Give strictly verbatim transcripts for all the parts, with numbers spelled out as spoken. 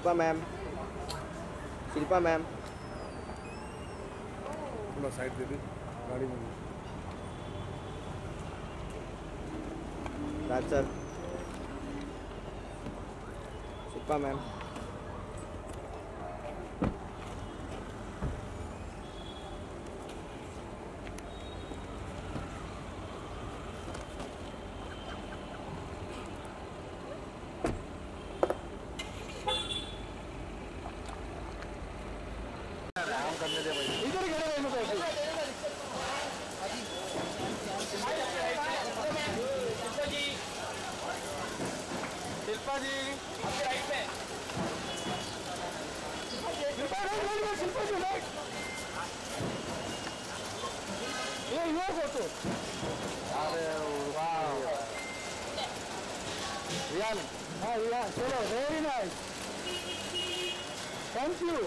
Shilpa ma'am, Shilpa ma'am थोड़ा side दे दे गाड़ी में। राज सर, शिल्पा मैम, करने दे भाई। इधर ही खड़े रहने दो। शिल्पा जी, आपके राइट पे। Shilpa right, right, Shilpa ji right. ये ये फोटो। अरे वाह। रियान, हाँ रियान, चलो वेरी नाइस। Thank you.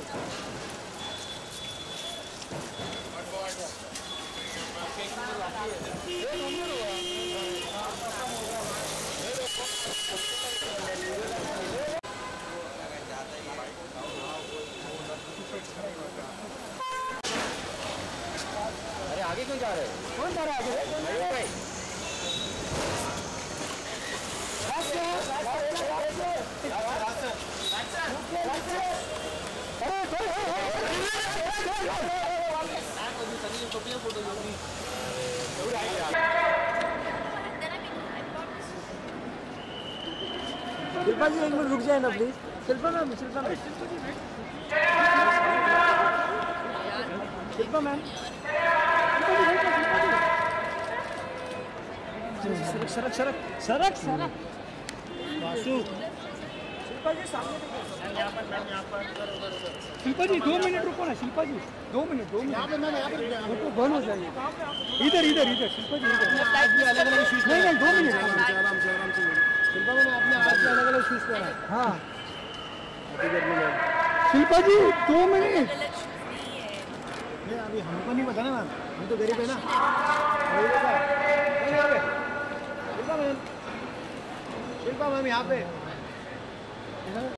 अरे आगे क्यों जा रहे हो? कौन जा रहा है आगे? अरे भाई शिल्पा जी एक मिनट रुक जाए ना please. Shilpa ma'am, Shilpa ma'am, Shilpa ma'am, सरक सरक सरक सरक सरक वासु। शिल्पा जी सामने यहाँ पर, मैम यहाँ पर, उधर उधर उधर। शिल्पा जी दो मिनट रुको ना, शिल्पा जी दो मिनट दो मिनट यहाँ पे मैम, यहाँ पर फोटो बंद हो जाएगी। इधर इधर इधर शिल्पा जी इधर अलग अलग शूज। नहीं नहीं दो मिनट आराम से आराम से आराम से। शिल्पा मैम आपने आज अलग अलग शूज पहना है। हाँ शिल्पा जी दो मिनट। नहीं अभी हमको नहीं पता ना मैम, हम तो गरीब है ना। शिल्पा मैम, शिल्पा मैम यहाँ पे।